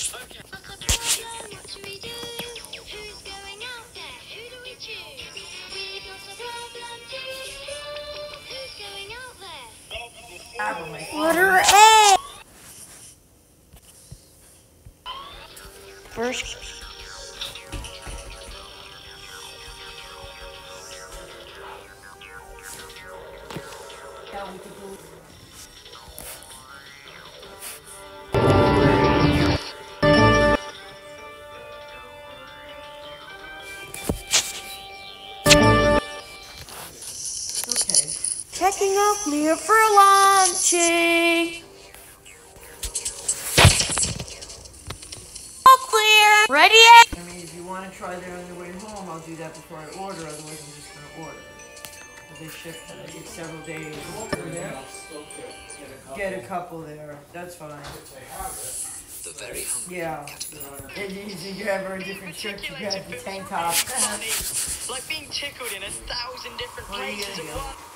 Okay. What's the problem? What should we do? Who's going out there? Who do we choose? We got a problem to solve. Who's going out there? Letter A. First. Checking out clear for launching. All clear. Ready? I mean, if you want to try there on your way home, I'll do that before I order. Otherwise, I'm just going to order. They ship it several days. Get a couple there. That's fine. The very hungry. Yeah. If you have a different shirt, you grab the tank top. Like being tickled in 1,000 different places at once.